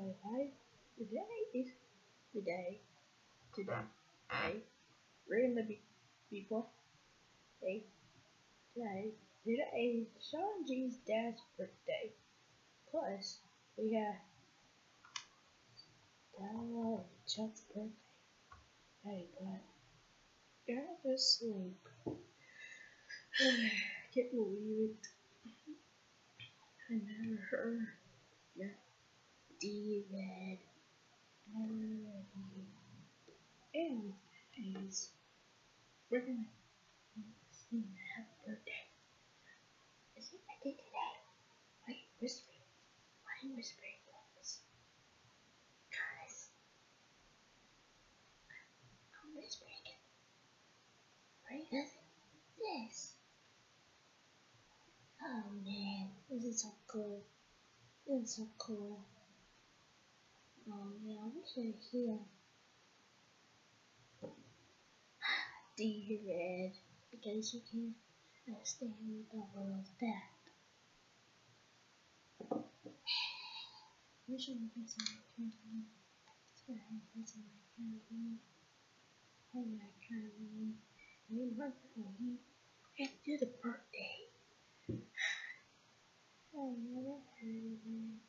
Hi. Today is today. Hey, random people. Hey, today is Sean G's dad's birthday. Plus, we have Della and Chuck's birthday. Hey, but you're to sleep. Can't believe it. I never heard your D-Red. Never Anyways, we're gonna sing happy birthday. Is it birthday today? Why are you whispering? Why are you whispering, Clovis? Guys, I'm whispering. Right? Yes. Oh man, this is so cool. This is so cool. Oh man, I wish I could hear D-Red because you can understand the world that. I wish I could get some campaign. I had some campaign. Oh my campaign. Me my campaign. And do the birthday. I never heard of it.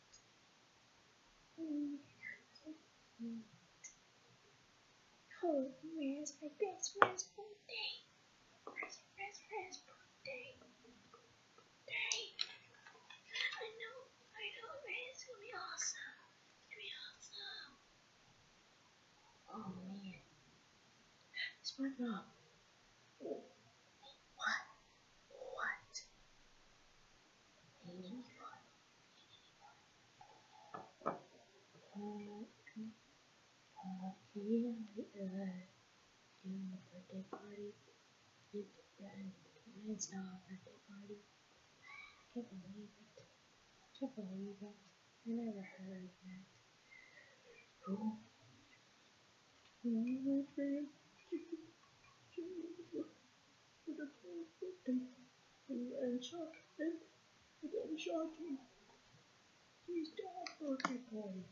Oh man, it's my best friend's birthday. Where's your best friend's birthday? Dang. I know, man, it's gonna be awesome. It's gonna be awesome. Oh man. It's my mom. Oh, what? What? Any fun? Yeah, doing the birthday party. Mine's not a birthday party. I can't believe it. I can't believe it. I never heard of that. Oh, my friend. And shocking. He's dead. Okay, party.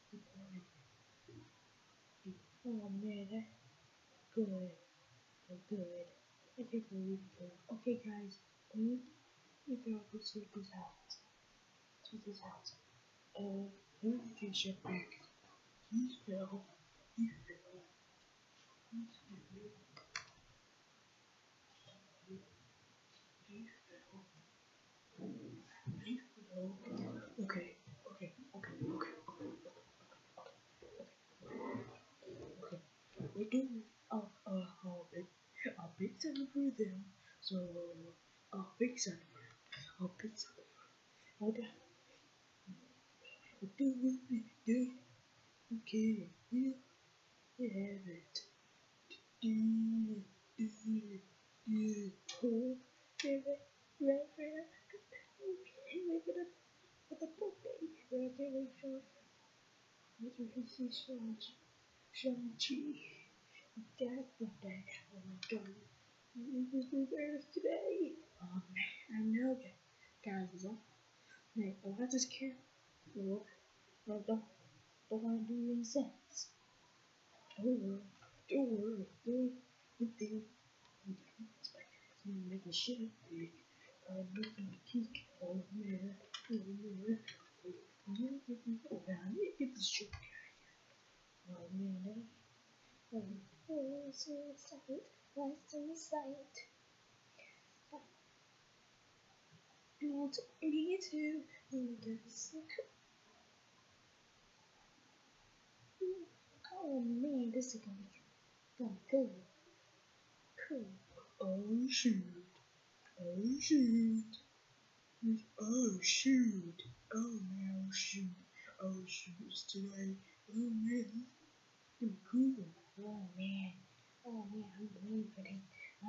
Oh man, good. Good. I can't believe it. Okay, guys, we go to sort this out. Who can shut back? He fell. He fell. He fell. He fell. Okay. We do a big sound for them. So a big sound for them. A big sound for them. Okay. Do okay. You have it. Do oh, for the birthday. Okay, Shang-Chi. Dad's birthday. Oh my god. This is theirs today. Oh man, I know that. Guys, is that? Hey, why does care? No, don't want to do any sense. Don't worry. Anything. Making shit big. Making the cake. Oh man. Oh man, I need to get this shit. Oh man, what's in sight? What's in sight? Not me too. Oh man, this is gonna be good. Cool. Oh shoot. Oh shoot. Oh shoot. Oh man, oh shoot. Oh shoot, it's today. Oh man, it's cool. Oh man. Oh man, I'm waiting for it.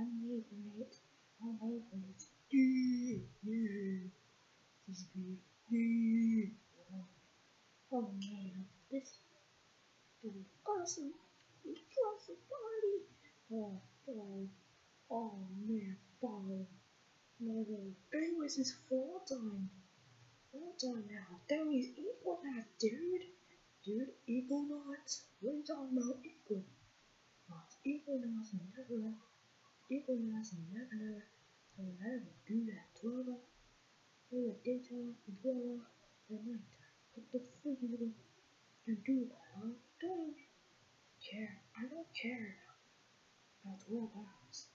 Yeah. This is good. Yeah. Oh man, this is awesome. It's awesome party. Oh man, fall. Anyways, it's fall time. Fall time now. That means equal that, dude. Dude, Equinox? What are you talking about? Equinox? Equinox never, Equinox never, will ever do that 12 hours, or the daytime, and 12 hours at night. What the freak are you going to do that, huh? Don't care. I don't care about 12 hours.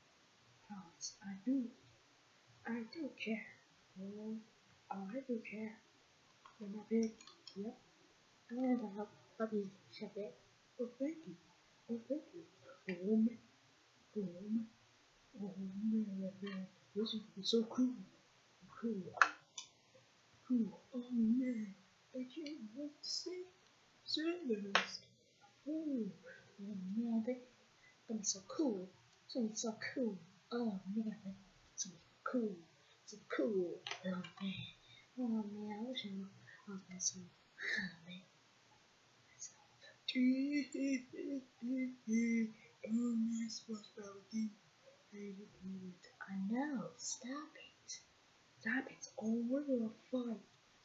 I do care. Oh, I do care. You're my big, yep. And I'll be shut it. Oh, thank you. Oh, thank you. Oh, man. Oh, man. Oh, man. This is so cool. Cool. Cool. Oh, man. I can't wait to see Sailors. Oh, oh, man. They're gonna be so cool. It's gonna be so cool. Oh, man. It's gonna be cool. So cool. Oh, man. Oh, man. I wish I was missing. Oh, man. Oh, my SpongeBob, I know. Stop it. Stop it. Oh, we're gonna fight.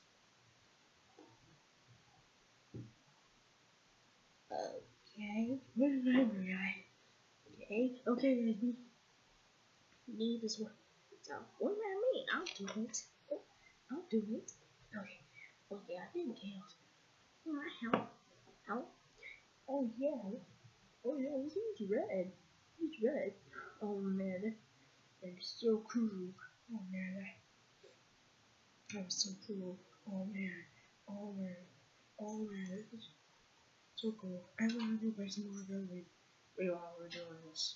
Okay. Remember, guys. Okay, guys. We need this one. So, what do I mean? I'll do it. Oh, I'll do it. Okay. Okay, I think Chaos. Help. Help. Oh, yeah. Oh, yeah. He's red. He's red. Oh, man. That's so cool. Oh, man. That was so cool. Oh, man. Oh, man. Oh, man. This is so cool. I want to go play some more Gun League. Wait, while we're doing this.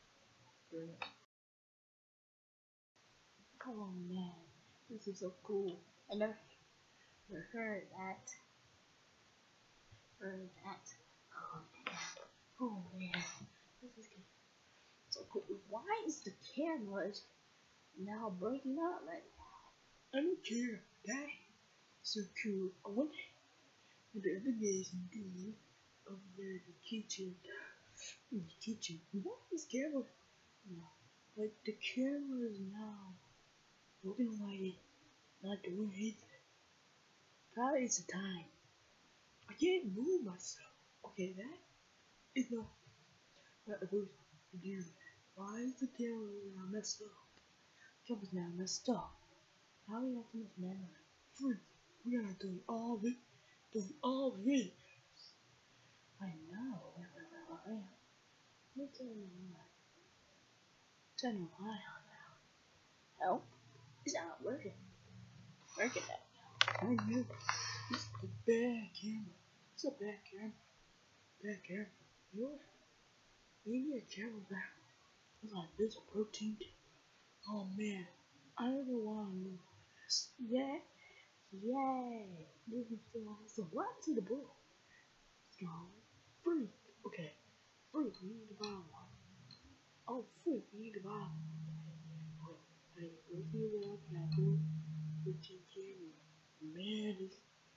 Oh, man. This is so cool. I never heard that. Heard that. Oh, man. Oh, man. This is so cool. Why is the camera now breaking up like that? I don't care. That is so cool. I wonder what the other guys are doing over there in the kitchen. In the kitchen. What is camera? No. Like the camera is now looking like it, not doing anything. Probably it's the time. I can't move myself. Okay, that is not supposed to do. Why is the camera now messed up? The camera's now messed up. How do we have too much memory? Freak, we gotta do all of it. Do all of it. I know. Let me tell you what. It's been a while now. Help? It's not working. Working now. I know. It's a bad camera. It's a bad camera. Bad camera. You know what? Maybe a camera back. It's like this protein. Oh man. I don't know why I'm doing this. Yeah. Yay. This is so awesome. What happened to the ball? It's gone. Freak. Okay. Freak, we need to buy one. Oh, freak, we need to buy one. Hey, let's see what I can do. 15 man, this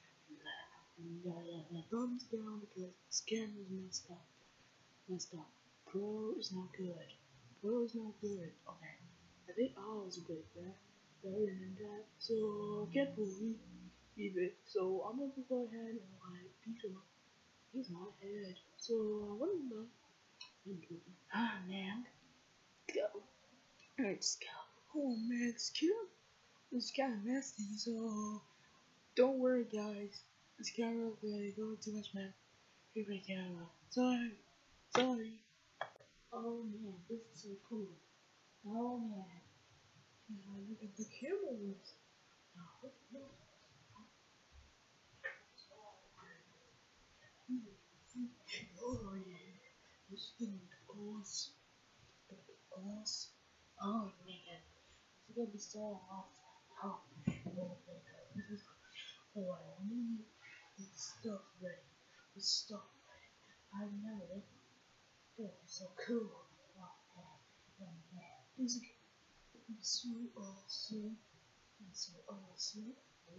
thumbs down because this camera's messed up. Messed up. Pro is not good. Pro is not good. Okay. I think all is good, right? Better than that. So I can't believe it. So I'm gonna go ahead and like beat him up. He's my head. So what am I doing? Ah man. Go. Let's go. Oh man, it's cute. It's kinda messy, so don't worry guys. This camera is going too much man. Favorite camera. Sorry. Sorry. Oh man, this is so cool. Oh man. Look at the cameras. Oh, oh yeah. This thing is awesome. Awesome. Oh man. It's gonna be so awesome. Oh man. This is what I need. This stuff ready. This stuff ready. I know it. It's so cool. Oh man. Oh man. This is so awesome. It's so awesome.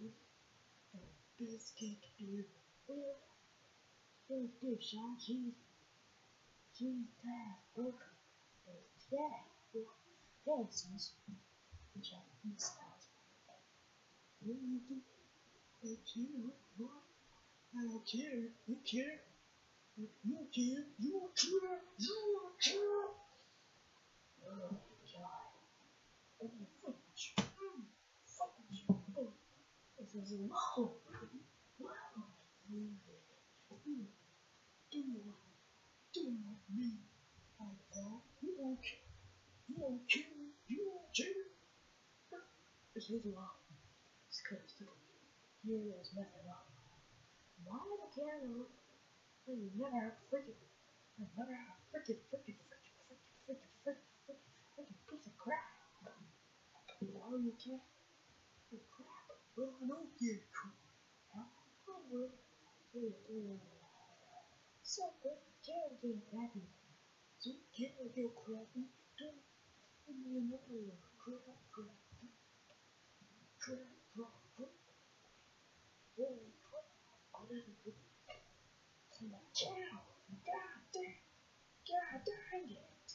Biscuit is well, so good, Sean. She's that book. Yeah, well, thanks, Japanese style. What do you do? What? I don't care, you care, you care, you care, you care. Oh God. Oh, fudge. Fudge. Oh, this is low. Wow. You do me like that. You won't care. You won't care. You won't care. This is low. It's because here is nothing wrong. Why do I care? When you never have freaking, you never have freaking piece of crap. Why do you care? Oh crap. Well, I don't give a crap. I will. So good. Can't get happy. So can't get crappy. Don't you know crap. Oh, that's good. Ciao. God dang it.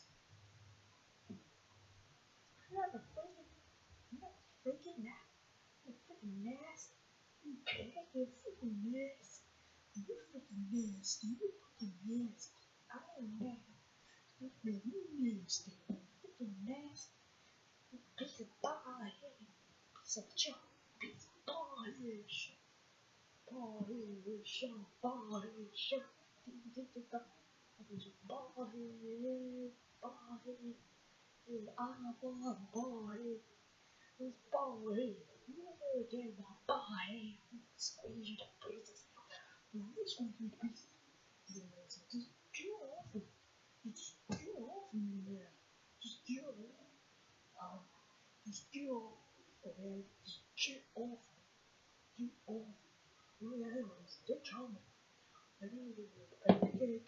Not a freaking nasty. You can't get freaking nasty. You freaking nasty. You freaking nasty. I ain't nasty. You nasty. Freaking nasty. Piece of ball head. Piece of junk. Piece of ball head shit. Ball head shit. Ball head shit. Ball head. Ball head. Ball head. This ball head. You never get my ball head. Squeeze you to pieces. This one to pieces. Yes, just get off of me. Just get off of me there. Just get off. Just get off. Okay? Just get off. Get off. What the hell is this coming? I need to get a cake.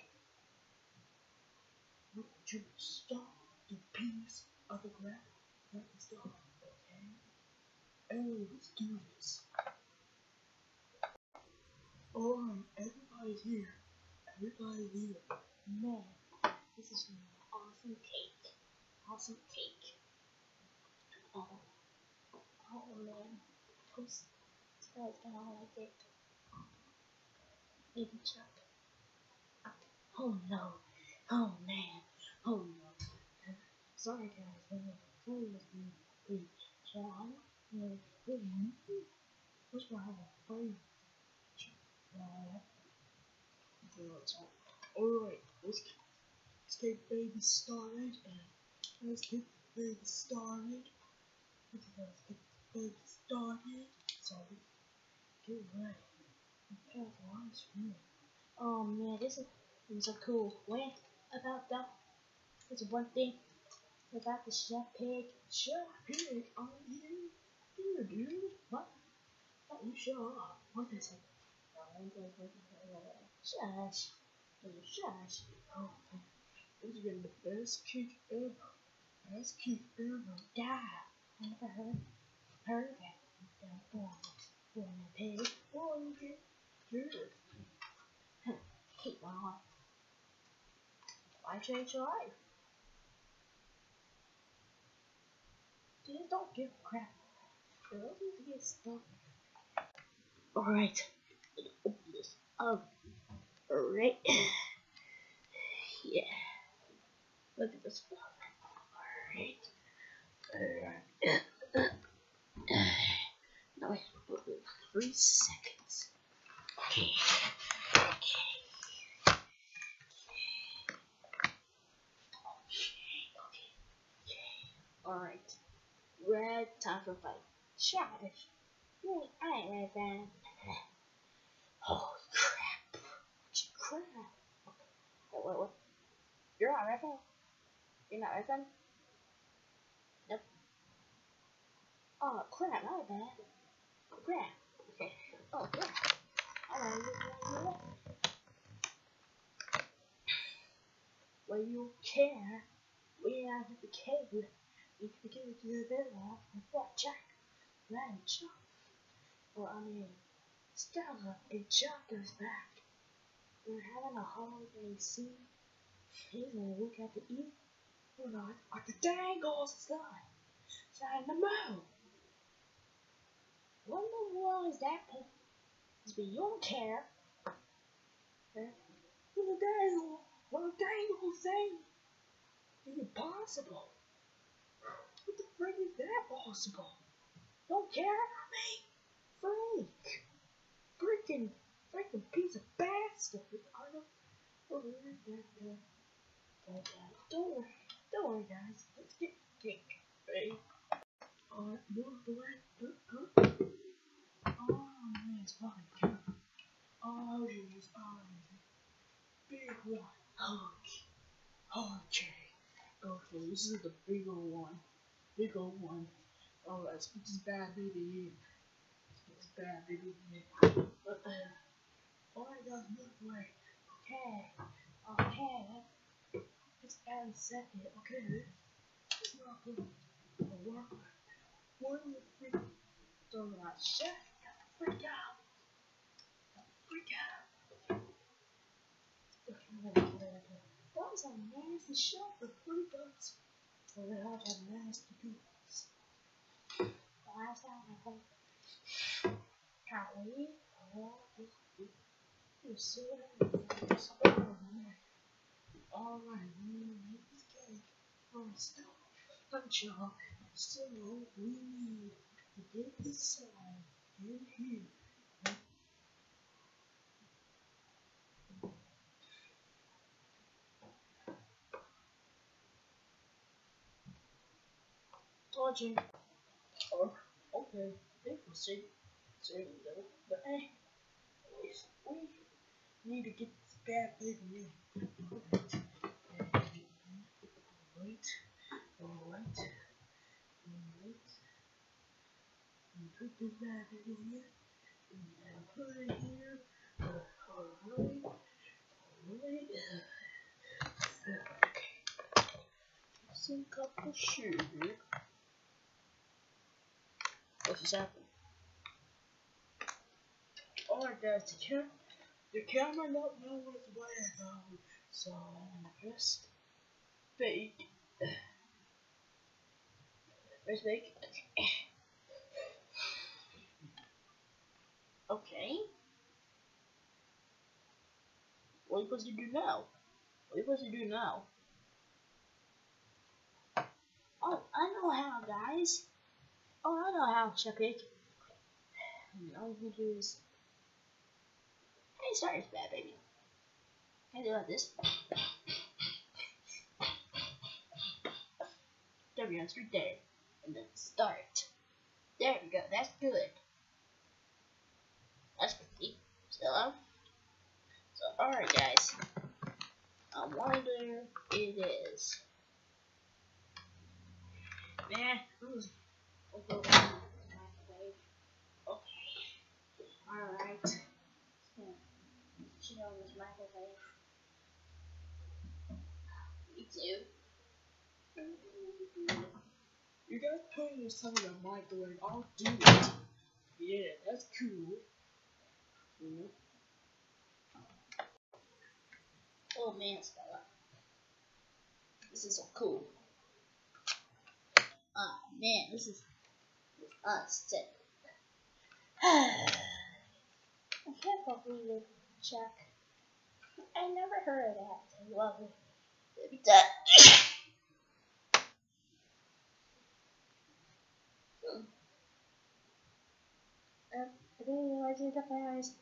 Would you stop the piece of the ground? Let me stop. Okay? Oh, let's do this. Alright, everybody's here. Everybody's here. Man, this is an awesome cake. Awesome cake. Oh man. Toast. This guy's gonna like it. Maybe chop. Oh no. Oh man. Oh no. Sorry guys. Sorry with John. What's wrong with you? Alright, let's get baby started. Let's get baby started. Let's get baby started. So get ready. Have lunch. Oh man, this is a cool way about that. There's one thing about the chef pig. Chef pig, are you here, dude? What? Oh, you sure are. What is it? Shush. Shush. Oh, this has been the best cake ever. Best cake ever. Yeah. I never heard that. Born a pig. Oh, you get good. Keep on. Why change your life? Dude, don't give a crap. You don't need to get stuck. Alright. Open this up. Alright. Yeah. Look at this stuff. Alright. Now I have to put it 3 seconds. Okay. Alright. Red, time for fight. Trash. I ain't ready, man. Holy crap. Crap. What? You're not riffing? You're not riffing? Nope. Oh, crap, my bad. Crap. Okay. Oh, crap. Well, you care. We are at the cave. We can get to the villa with that Jack. Right, Chuck. Well, I mean, Stella and Chuck is back. We're having a holiday scene. He's gonna look at the east. We're not at the dang old sky. Side the moon. What in the world is that? It's beyond care. What a dangle thing! It's impossible. What the frick is that possible? Don't care about me. Freaking piece of bastard. Don't worry, guys. Let's get ready. Alright, move away. Oh man, it's fucking good. Oh jeez, big one. Okay. Okay, this is the bigger one. Alright, let's put this bad baby in. Alright guys, move away. Okay. Let's add a second. Okay. It's not good. Work. One of the freak. Don't not chef. Freak out. That was a nasty shot for 3 bucks. Well, we all have nasty goods. The last time I heard, can't wait. You're so alright, we need this cake. Still, we need to get this song in here. Told you. Oh, okay. We'll see. But hey, we need to get this bad baby in. Alright. Put this bad baby in here. And put it here. Alright. Some cup of sugar. What's this happening? Alright guys, the camera don't know which way to go, so I'm just fake. Where's fake? Okay. What are you supposed to do now? Oh, I know how, guys. I know how, Chapik. All you do is... Hey, sorry, it's bad, baby. Can I do like this? W on street there. And then start. There we go, that's good. That's 50. So alright, guys. I wonder it is. Man, okay. Alright. Shit on this microwave. Me too. You guys putting this on the microwave, I'll do it. Yeah, that's cool. Oh man, Stella. This is so cool. Man, this is unsick. I can't believe it, Chuck. I never heard of that. Well, maybe that. I didn't realize you got my eyes.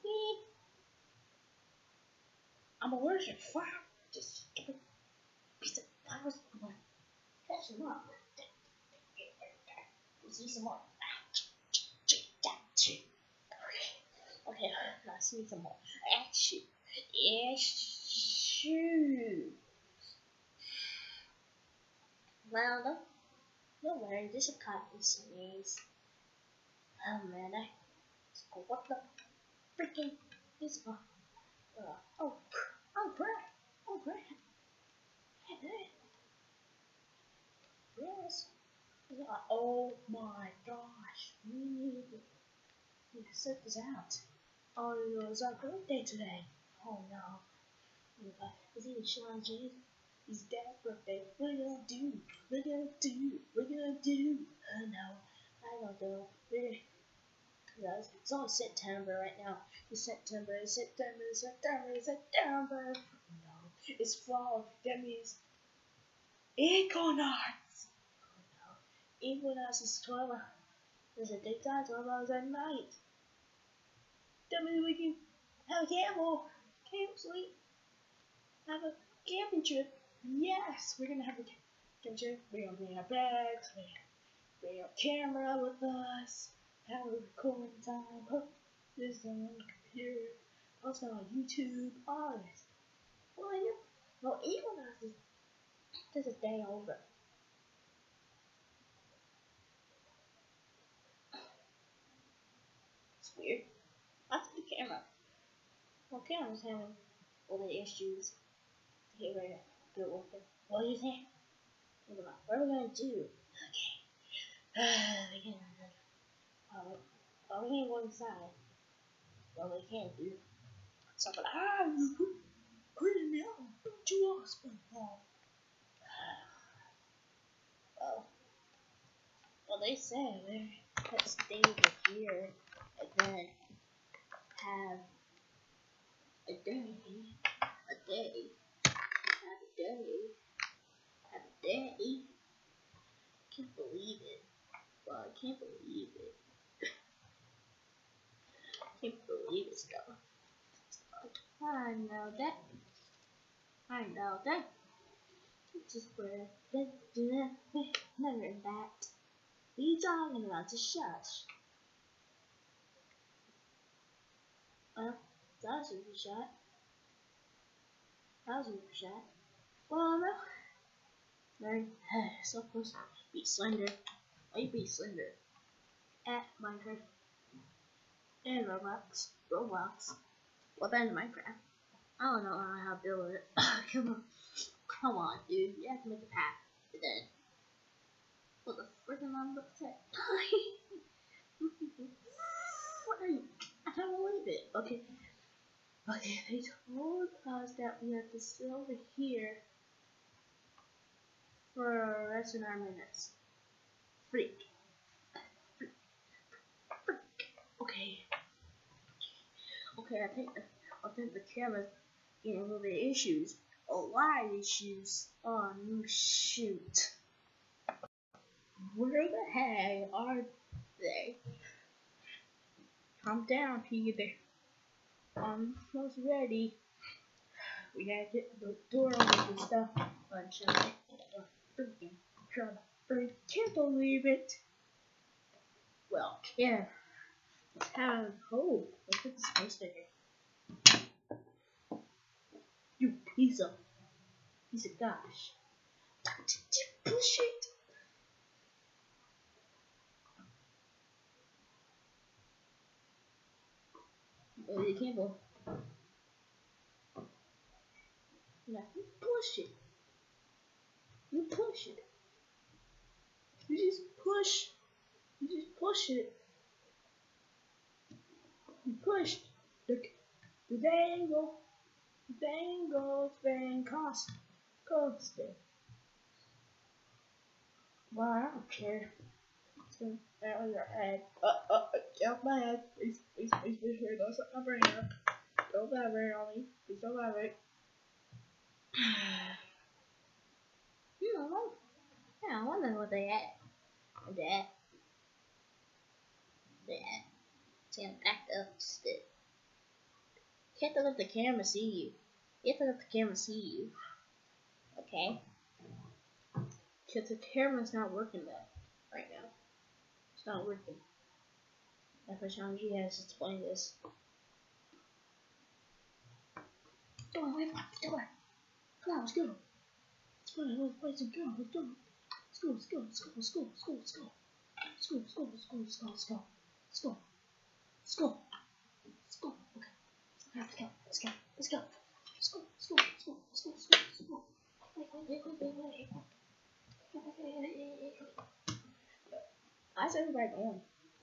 I'm allergic to fire. Just stupid piece of flowers. Catch them up. We'll see some more. Okay, let's see some more. Action. Well, no worry, this is a cotton sneeze. Oh man, what the freaking is oh crap. Yes. Oh my gosh, we need to set this out. Oh, it's our birthday today. Oh no. It's even Sean James. His dad's birthday. What are you gonna do? Oh no. I don't know. Guys, it's only September right now. It's September, September, September, September. No, it's fall. That means equinox. No, equinox is 12 hours. There's a daytime, 12 hours at night. That means we can have a camp sleep, have a camping trip. Yes, we're gonna have a camping trip. We're gonna bring our bags, bring our camera with us, have a recording time, put this on the computer, also on YouTube, all this. Well, yeah, well, equinox is just a day over. It's weird. I took the camera. Well, camera's having all the issues. Here, we're gonna go with it. What do you think? What are we gonna do? Okay. We can. We can go inside. Well, we can't do something. You clean me out. Don't you ask me that. Well, they say let's stay over here and then have a day, have a day. Can't believe it. Well, I can't believe it. Can't believe it's gone. I know that. Just where let's do that. Never that. What are you talking about? Just shush. Well, that was a good shot. Well, no. Very supposed to be slender. I be slender. At Minecraft. And Roblox. Well, then Minecraft. I don't know how to build it. Come on, dude. You have to make a path. And then, what the freaking I'm upset. What are you? I can't believe it. Okay, they told us that we have to sit over here for the rest of our minutes. Freak. Okay, I think the camera's getting a little bit of issues. A lot of issues. Oh, no, shoot. Where the heck are they? Calm down, Peter. I'm almost ready. We gotta get the door open and stuff. Can't believe it. Well, yeah. Let's have hope. Look at this poster here. You piece of gosh. Push it. Oh, you can't go. No, you push it. You push it. You just push it. You push the dangle thing constant. Well, I don't care. It's gonna out of your head. Get my head. Please, don't set my brain up. Don't vibrate on me. Please don't vibrate. Yeah, I wonder what they had. That. It's gonna back up still. You have to let the camera see you. Okay? Because the camera's not working right now. It's not working. FSRG has explained this. Come on, wait for the door. Come on, let's go. Let's find another place to go. Let's go. Let's go. Okay. Let's go. How's everybody going?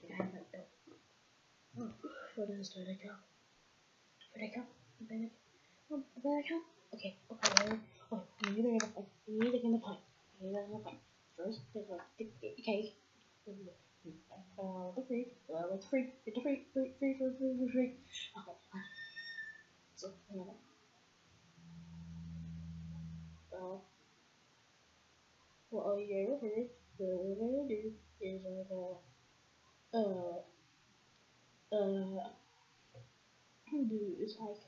Where did I go? Okay. We need to get the point. First, there's okay. The freak. Let's freak. Get the freak. Freak. Okay. So, what you ever heard? What we're gonna do is do is like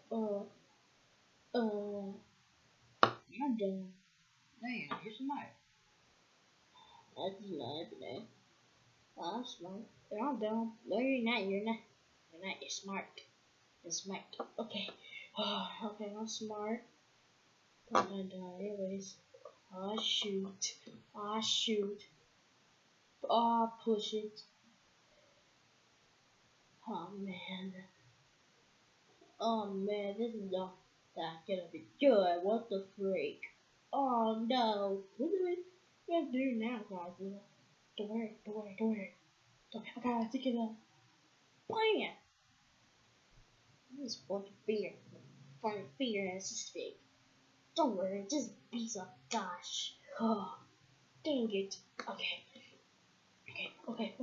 I'm done. Nee, you're smart. That's not today. I'm smart. I'm dumb. No, you're not. You're not. You're not. You're smart. You're smart. Okay. Okay, I'm smart. But I die anyways. Oh shoot. Oh shoot. Oh push it. Oh man. Oh man, this is not that gonna be good. What the freak? Oh no. What do we have to do now, guys? Don't worry. I gotta think of a plan. This is for the beer. For the beer as this big. Don't worry, just piece of gosh. Oh, dang it. Okay. Okay.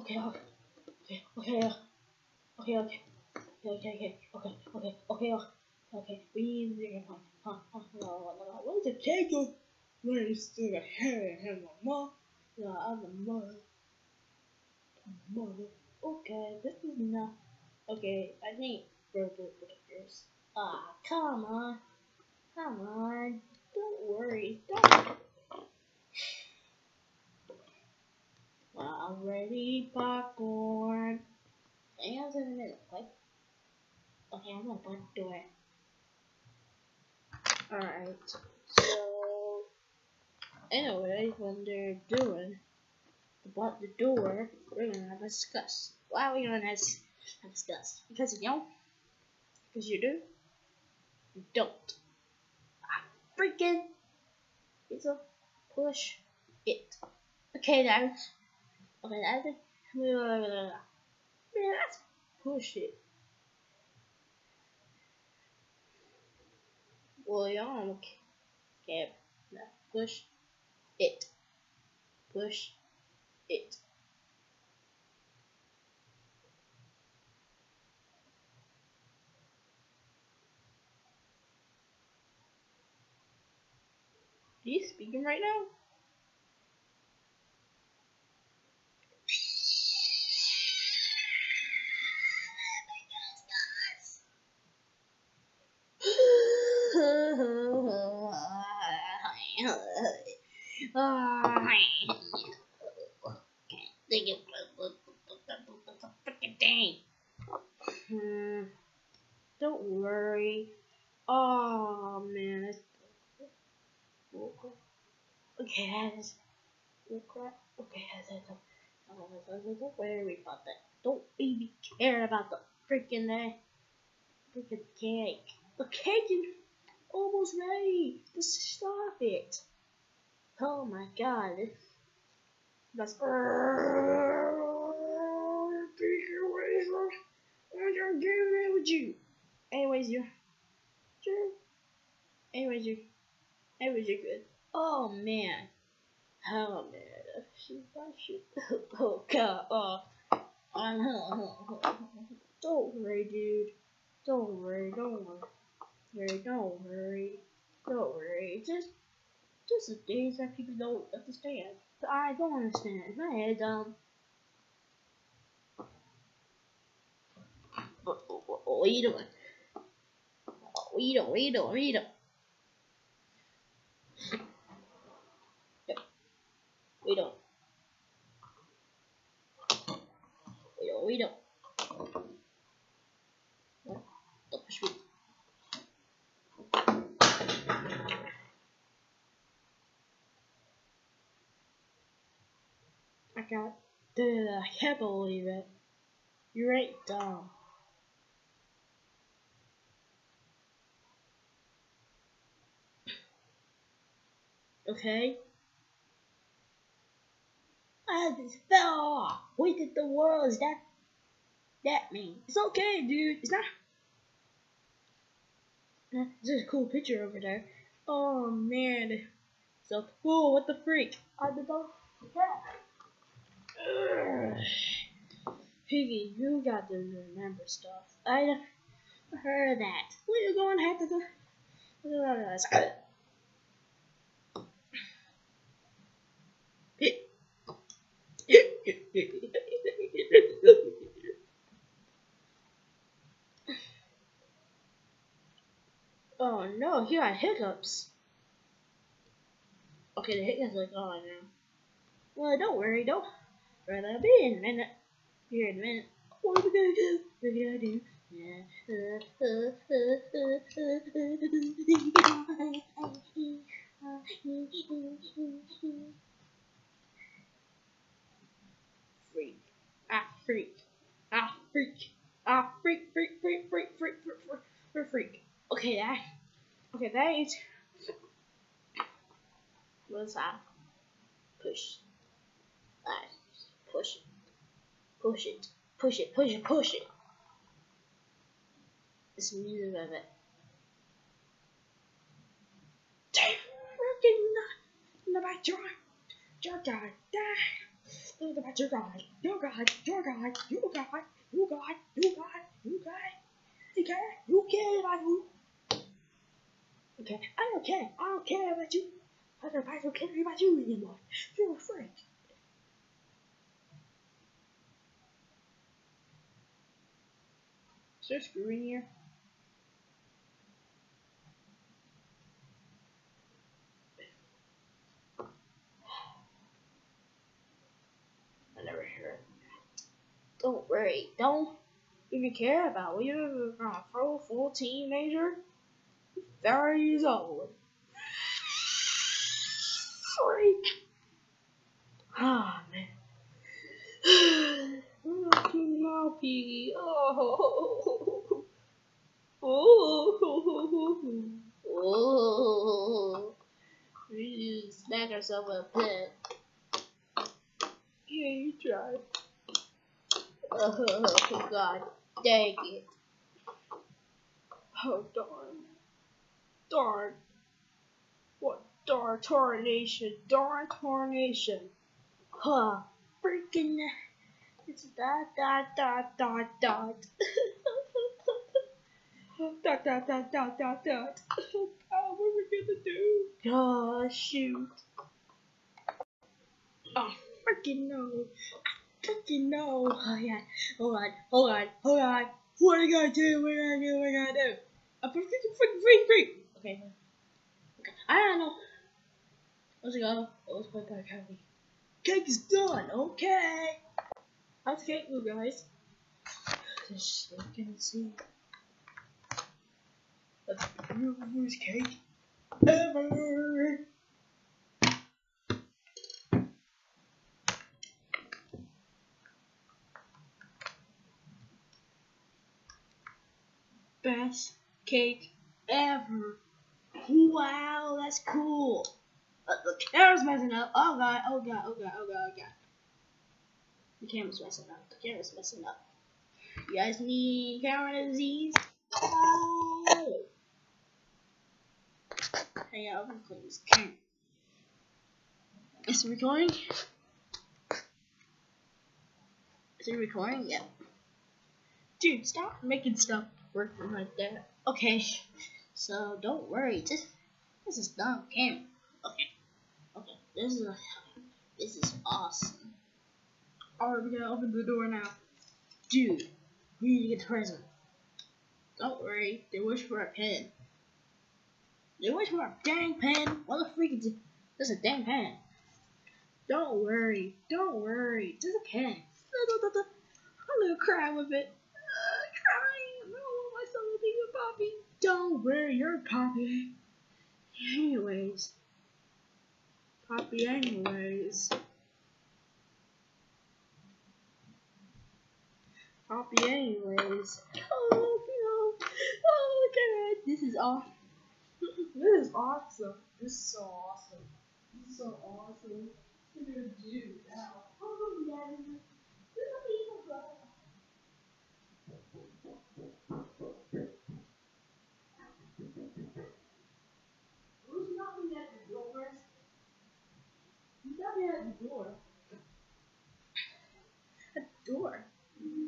We need to no. What is it? Take your race to the head and the mother. No, I'm the mother. Okay, this is enough. Okay, I think Robot Breakers. Come on. Don't worry. I'm ready, popcorn. Hang on a minute, okay? Okay, I'm gonna put the door. Alright, so anyway, when they're doing about the door, we're gonna have a discuss. Why are we gonna have a discuss? Because you don't? Because you do? You don't. Freaking it's a push it. Okay, that's let's push it. Well, y'all okay. No, push it. Push it. Are you speaking right now? Don't worry. Oh man, it's okay. Okay, don't worry about that. Don't even care about the freaking cake. The cake is almost ready. Just stop it. Oh my god. That's get away from I'm getting with you. Anyways, you anyways you're good. Oh man. Oh god. Don't worry, dude. Don't worry. Just the things that people don't understand. But I don't understand. My head what are you doing? What are you doing? We don't. Don't push me. Dude, I can't believe it. You're right, dumb. Okay? I just fell off. We did the world. Is that mean? It's okay, dude. It's not. There's a cool picture over there. Oh man. So, whoa, what the freak? I did the cat. Piggy, you got to remember stuff. I heard that. We're going to have to go. Oh no, he got hiccups. Okay, the hiccups are gone now. Well, don't worry, don't. Right, I'll be in a minute. Here in a minute. What are we gonna do? What are we gonna do? Freak. Freak. Freak. Freak. Okay, that is. What's that? Push. Push it. Push it. Push it. Push it. Push it. It's the music of it. Freaking in the back door. Your guy. In the back your guy. Your guy. Your guy. You guy. You guy. You guy. You guy. You guy. You care about you. Okay. I don't care. I don't care about you. I don't care about you anymore. You're a freak. Is there a screw in here? I never hear it. Don't worry. Don't even care about it. You're a full teenager. 30 years old. Freak. Ah, man. No, Piggy. Oh. We just smack ourselves with a pen. Yeah, you tried. Oh, God. Dang it. Oh, darn. Darn. What? Darn tarnation. Darn tarnation. Huh. Freaking. It's dot. Dot. Oh, what are we gonna do? Oh, shoot. Oh, freaking no. Freaking no. Hold on. What are you gonna do? I'm freak. Okay. I don't know. Let's go. Let's play by Cody. Cake is done. Okay. How's the cake move, guys? Just looking and see. That's the beautiest cake ever. Best cake ever. Wow, that's cool. The camera's messing up. Oh god. The camera's messing up. You guys need camera disease? Oh. Hey, I'm gonna clean this camera. Is it recording? Yep. Dude, stop making stuff work like that. Okay, so don't worry. This is dumb camera. Okay. This is awesome. Alright, we're gonna open the door now. Dude, we need to get the present. Don't worry, they wish for a pen. They wish for a dang pen. What the freak is it? This is a dang pen. Don't worry. There's a pen. I'm gonna cry with it. Crying. I don't want myself to be a puppy. Don't worry, you're a puppy. Anyways. Oh no. Oh god. This is awesome. This is awesome. This is so awesome. What are you gonna do now? Oh yeah. Who's knocking at the door? Who's knocking at the door? At the door.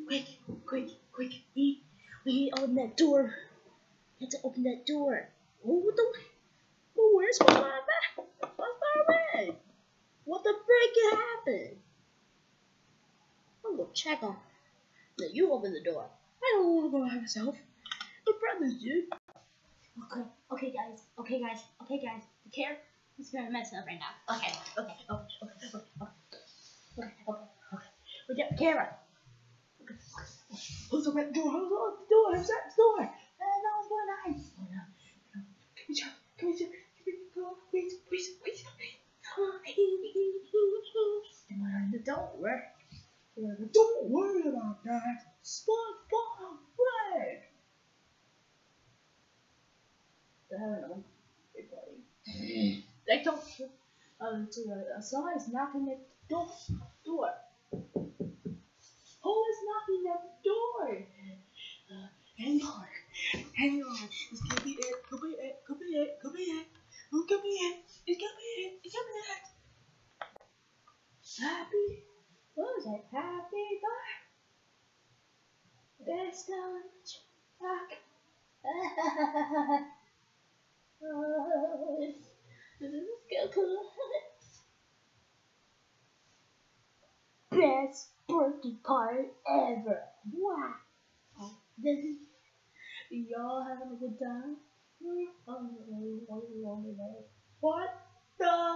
We need to open that door. We have to open that door. Oh, what the? Well, where's my bag? What's my bag? What the frick happened? I'm gonna check on. No, you open the door. I don't want to go by myself. My brothers do. Okay, guys. The camera is gonna mess up right now. Okay. We got the camera. Okay. Who's open the door? Who's open the door? Who's at the door? No one's going to hide. Come on, wait. Don't worry. Don't worry about that. SpongeBob, wait. I don't know. Hey, buddy. They don't. Somebody's knocking at the door. Who is knocking at the door? Hang on. It's gonna be it. Come be it. It's gonna be it. Happy. What was it? Happy birthday. Best back. This is so cool. Best birthday party ever. Wow. This is. Y'all having a good time? What the?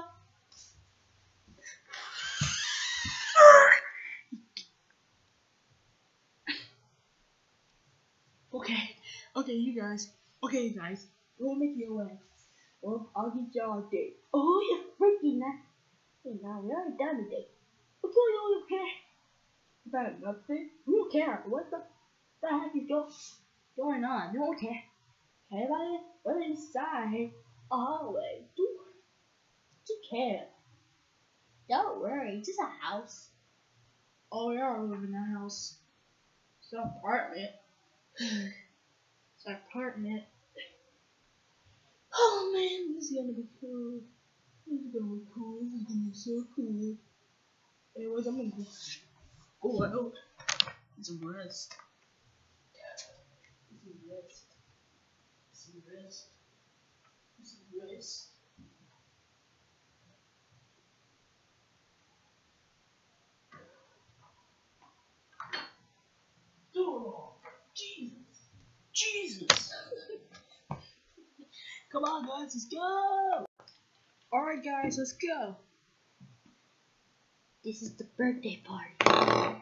Okay, you guys. We'll make you away. Well, I'll get y'all a date. Oh, you're freaking that. Hey, now we already done the date. Okay, you don't care about nothing. We don't care. What the heck is going on? We don't care. Care about it? We're inside. Always. Do care. Don't worry. It's just a house. Oh, we are living in a house. It's an apartment. It's an apartment. Oh man, this is gonna be cool. This is gonna be so cool. Anyways, I'm gonna go out. Get some rest. Some rest. Oh, Jesus. Come on, guys, let's go. Alright, guys, let's go. This is the birthday party.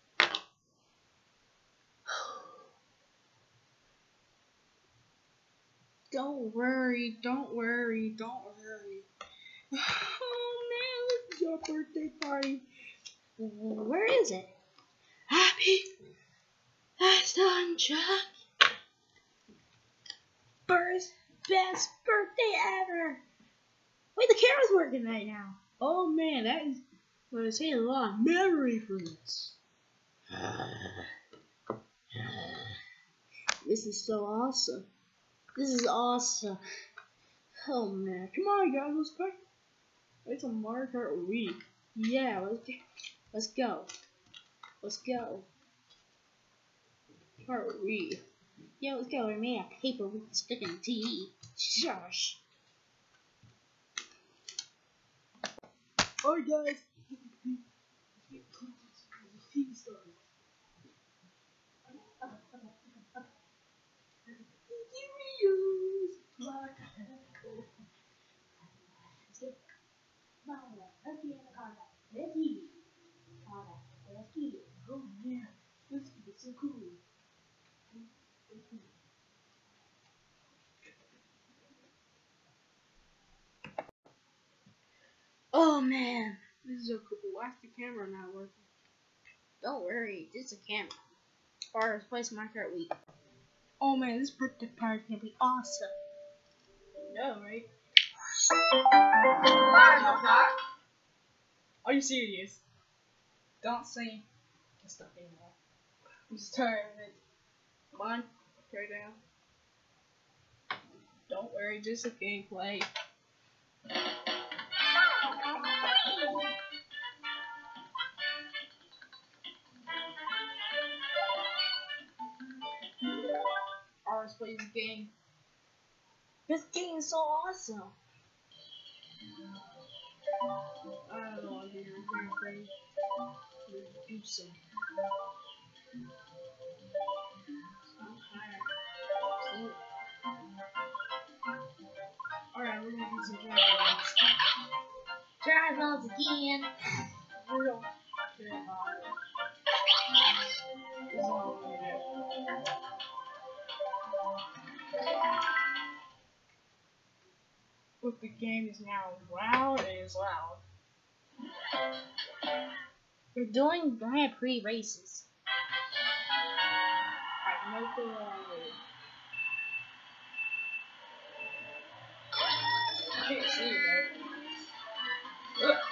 Don't worry. Oh man, this is your birthday party. Where is it? Happy last time, Chuck. Best birthday ever. Wait, the camera's working right now. Oh man, that is going to take a lot of memory for this. This is so awesome. This is awesome. Oh man, come on guys, let's play. It's a Mario Kart Wii. Yeah, let's go. Kart Wii. Yeah, let's go. We made a paper we can stick in the TV. Shush. Alright guys. Oh man, this is so cool. Oh man, this is so cool. Why is the camera not working? Don't worry, it's a camera. Or let's play some Minecraft Week. Oh man, this birthday party is gonna be awesome. I know, right? Are you serious? Don't say stuff anymore. I'm just tired of it. Come on, tear down. Don't worry, just a gameplay. game. This game is so awesome. I don't know what you're afraid to do so. I'm tired. Alright, we're gonna do some dry balls. Dry balls again. Real dry balls. This is all we're gonna do. Look, the game is now loud and it's loud. We're doing Grand Prix races. I know the I can't see you though. Ugh.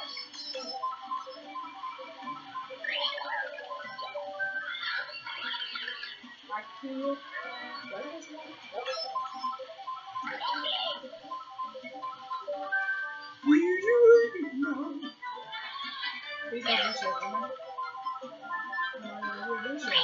I can't. What is that? Where you now? Please don't do so, come on. You're so.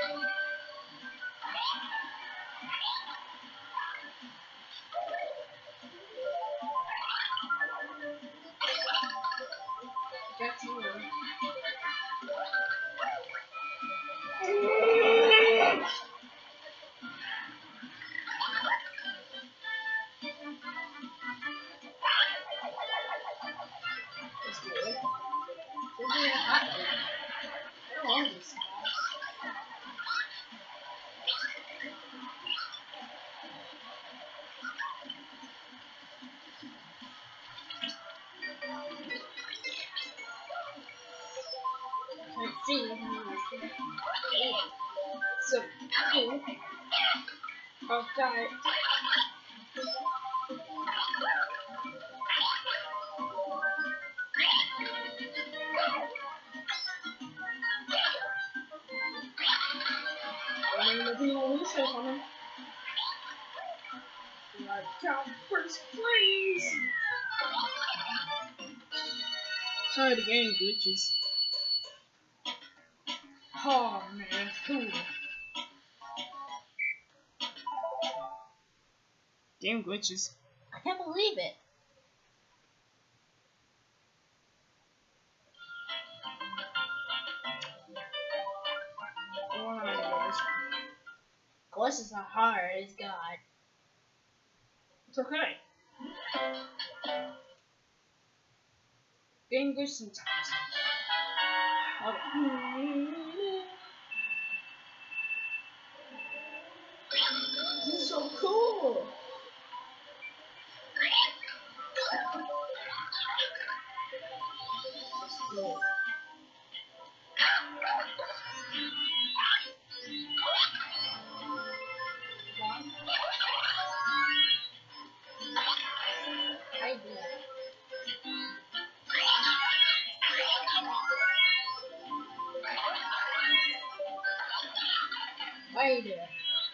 That's you. Let's do it. We're doing a hot dog. I don't want this. Let's see. So cool. Okay. I'm gonna be on this show coming. Like top first place. Sorry, the game glitches. Oh man, cool. Game glitches. I can't believe it. Of course, it's not hard. It's God. It's okay. Game glitch sometimes. Okay. This is so cool. Cool. I did. Wait there.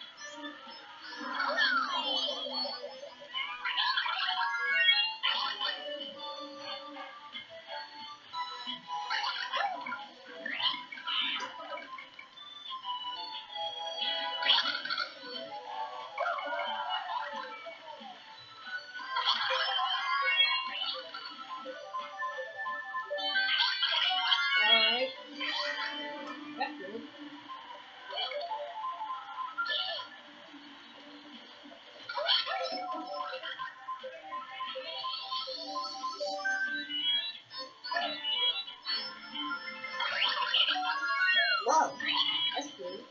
Alright. That's good. Whoa. That's good.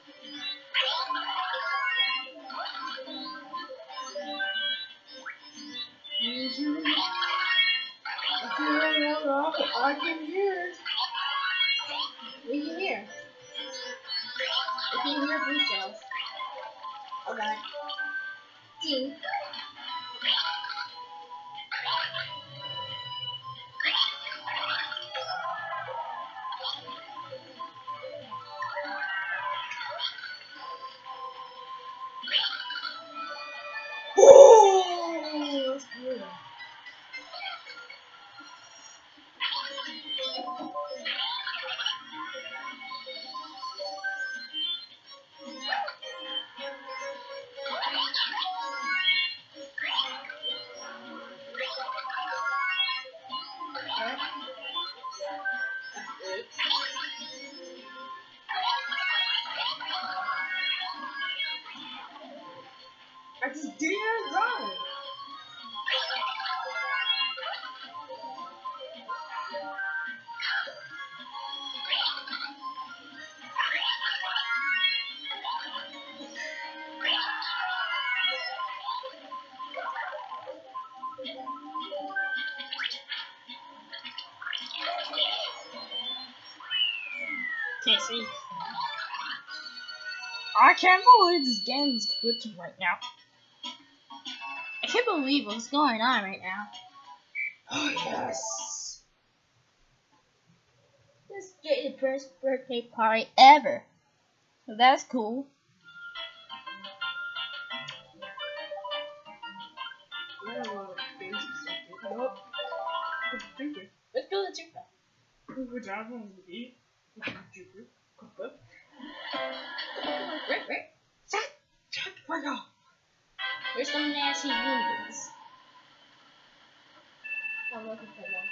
I can hear. We can hear. We can hear blue shells. Okay. Ding. Oh, that's good. Sissy. I can't believe this game is glitching right now. I can't believe what's going on right now. Oh, yes. This is the first birthday party ever. So that's cool. Nope. Let's go to Chica. Good job on the beat. Right. Shut the fuck up. There's some nasty movies. I'm looking for one.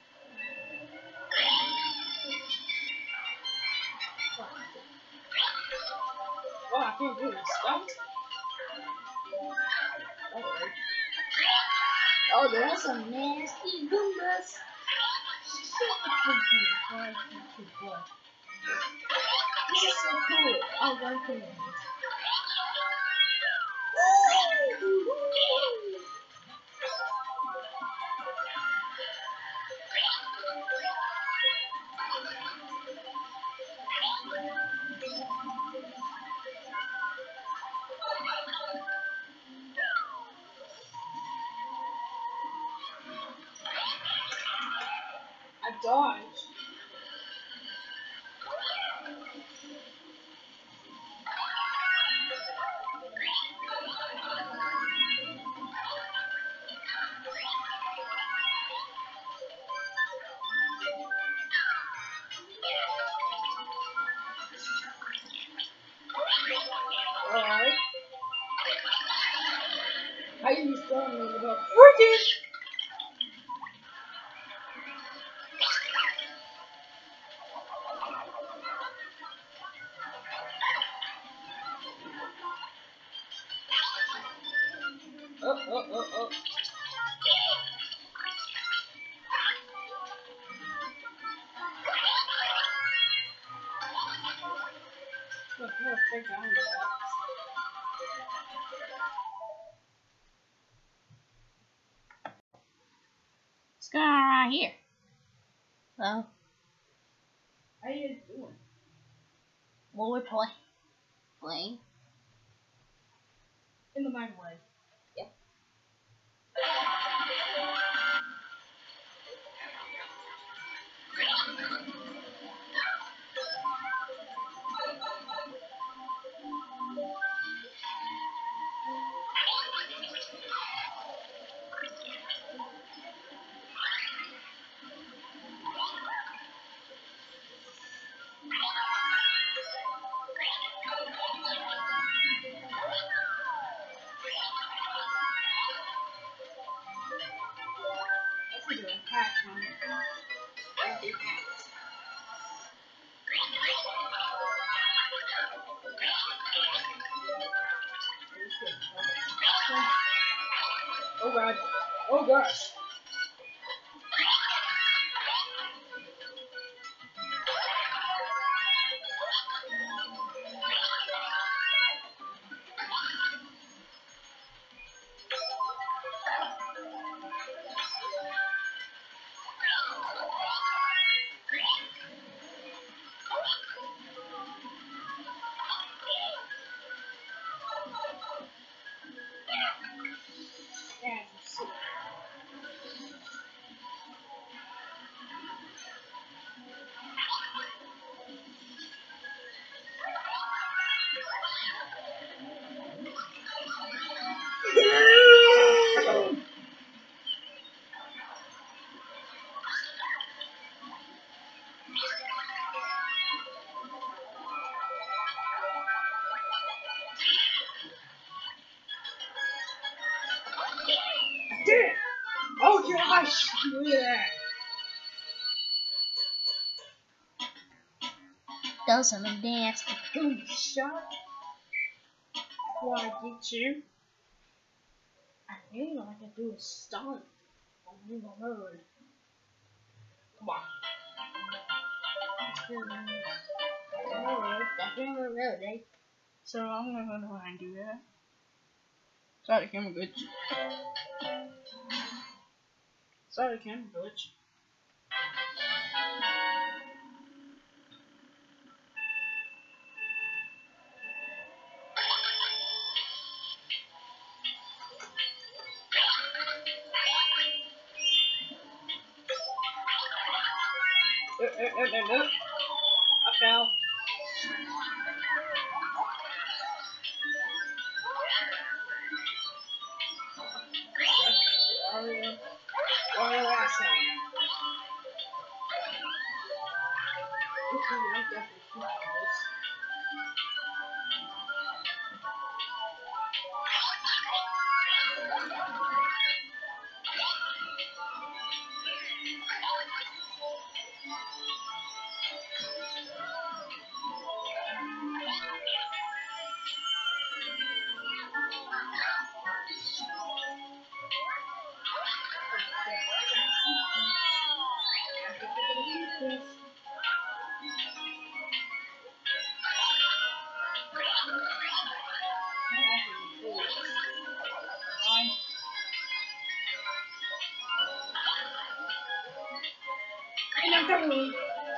Oh, I can't do this. Stop. Oh, there's some nasty Goombas. This is so cool. I'll run for it. I dodged. Alright. How you throwing me without freaking? Oh. Look, take down your box. What's going on right here? Well, how you doing? What we're playing? In the microwave. Yep. This is a cat one. Oh god. Oh gosh. Oh gosh! Yeah. That was some nasty boom shot. Before I get you, I knew I could do a stunt on the road. Come on. That's in the road, eh? So I'm gonna go ahead and do that. Sorry, camera glitch. Sorry, camera glitch. No. I fell. Wario ass out. Okay, I'm definitely keeping this. And I'm coming.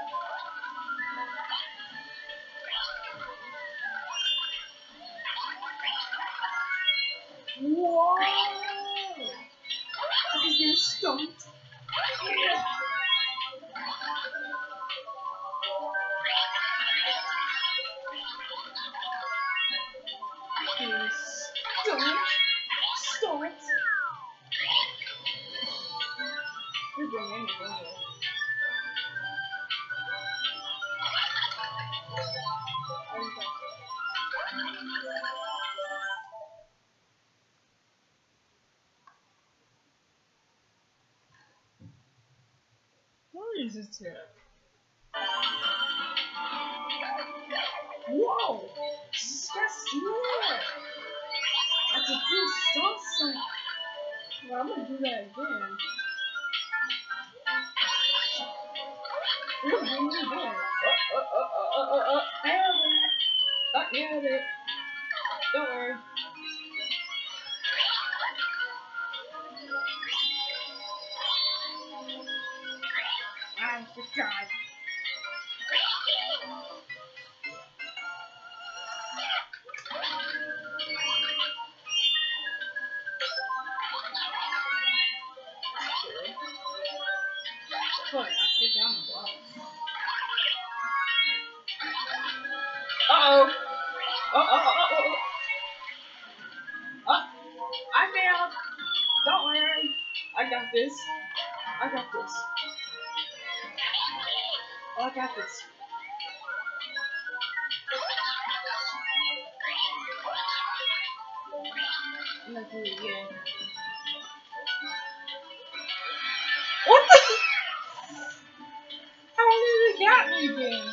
Whoa! I just get stumped. Yeah. Stumped. Stumped. You're bringing it over. What is this here? Whoa! That's weird! That's a good salsa. Well, I'm gonna do that again. I'm gonna do it again. I have it. I have it. Don't worry. I forgot. Hold on, I think I'm blocked. Uh-oh. I failed. Don't worry. I got this. I got this. I got this. I'm gonna do it again. What the? How did it got me again?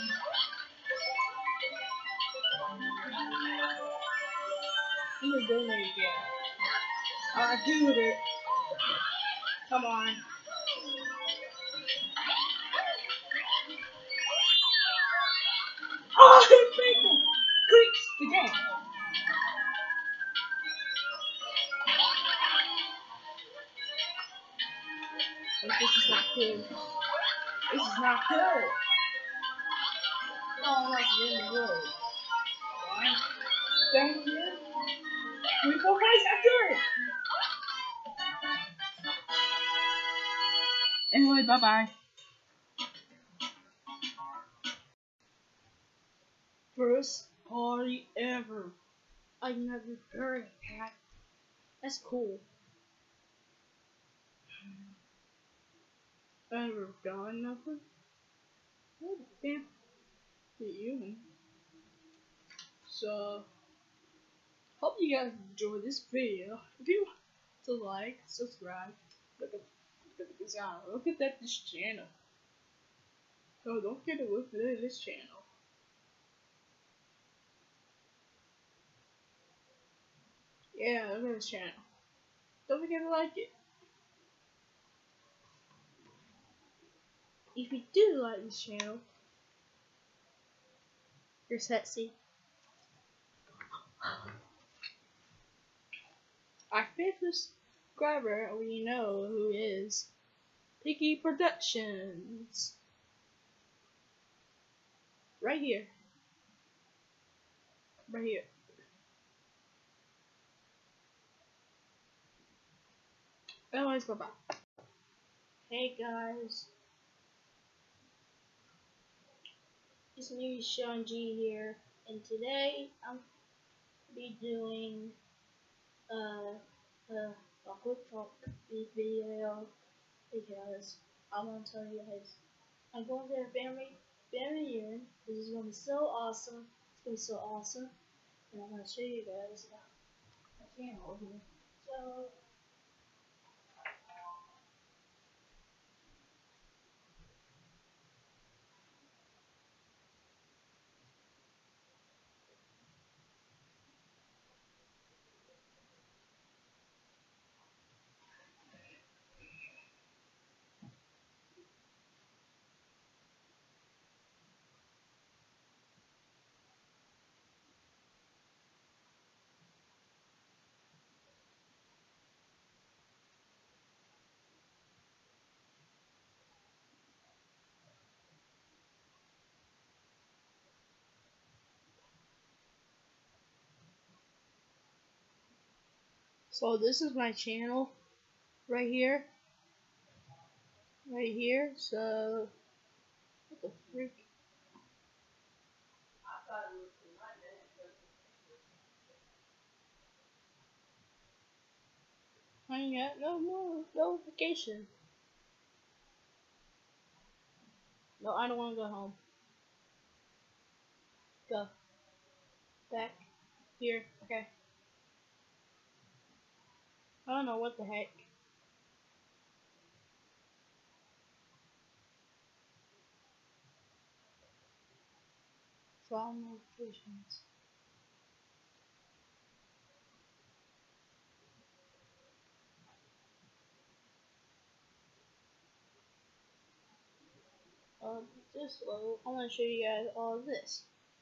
I'm gonna do it again. I do it. Come on. Oh, it freaking glitched the game. This is not good. This is not good. Oh, like really good. One. Thank you. We go place after it. Anyway, bye-bye. First party ever. I never heard of that. That's cool. I never done nothing. What the damn to you? So, hope you guys enjoyed this video. If you want to like, subscribe, look at this channel. Look at this channel. Oh, don't forget to look at this channel. Yeah, look at this channel. Don't forget to like it. If you do like this channel, you're sexy. Our fifth subscriber, we know who is Picky Productions. Right here. Right here. Anyways, bye bye. Hey guys. It's me, Sean G here, and today I'm be doing a quick talk video because I want to tell you guys I'm going to a family reunion. This is going to be so awesome. It's going to be so awesome, and I'm going to show you guys my channel here. So. So this is my channel right here. So what the freak? I ain't got no more notification. No, I don't want to go home. Go back here. Okay. I don't know what the heck. File notifications. This low. I want to show you guys all of this.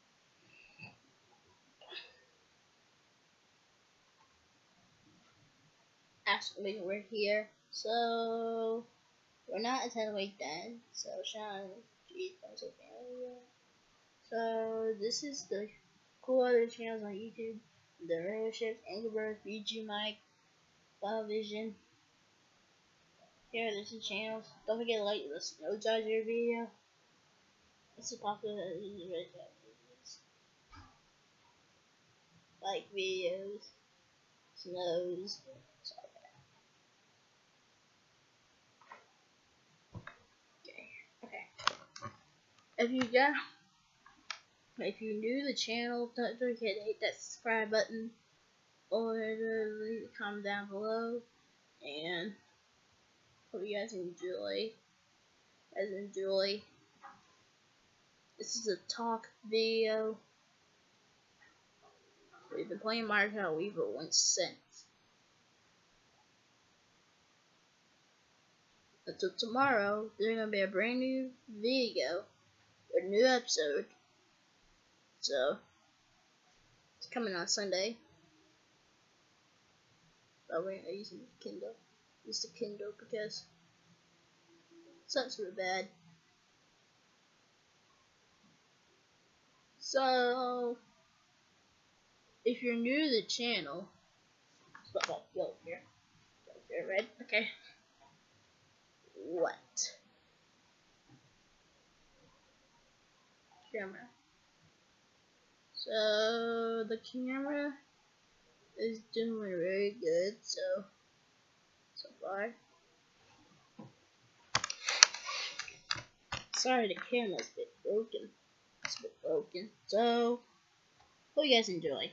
Actually, we're here. So we're not a 10-week then. So Sean, geez, I'm so family. So this is the cool other channels on YouTube. The Radio Shift, Angry Birds, BG Mike, Final Vision. Here, this is channels. Don't forget to like the Snow Dodger video. It's a popular videos. Like videos, snows, so okay. Okay. If you're new to the channel, don't forget to hit that subscribe button or leave a comment down below. And hope you guys enjoy. This is a talk video. We've been playing Mario Weaver once since. Until tomorrow, there's gonna be a brand new video, a new episode. So it's coming on Sunday. But we're not using Kindle. Use the Kindle because sucks real bad. So if you're new to the channel, go here. Go here, red. Okay. What? Camera. So the camera is doing very good so far. Sorry, the camera's a bit broken. It's a bit broken. So hope you guys enjoy.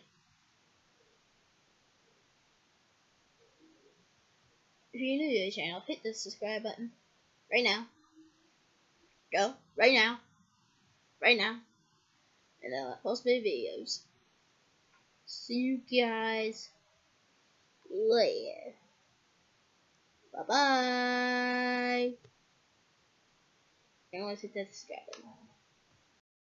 If you're new to the channel, hit the subscribe button right now. Go right now. Right now. And I'll post my videos. See you guys later. Bye bye. And let's hit that subscribe button.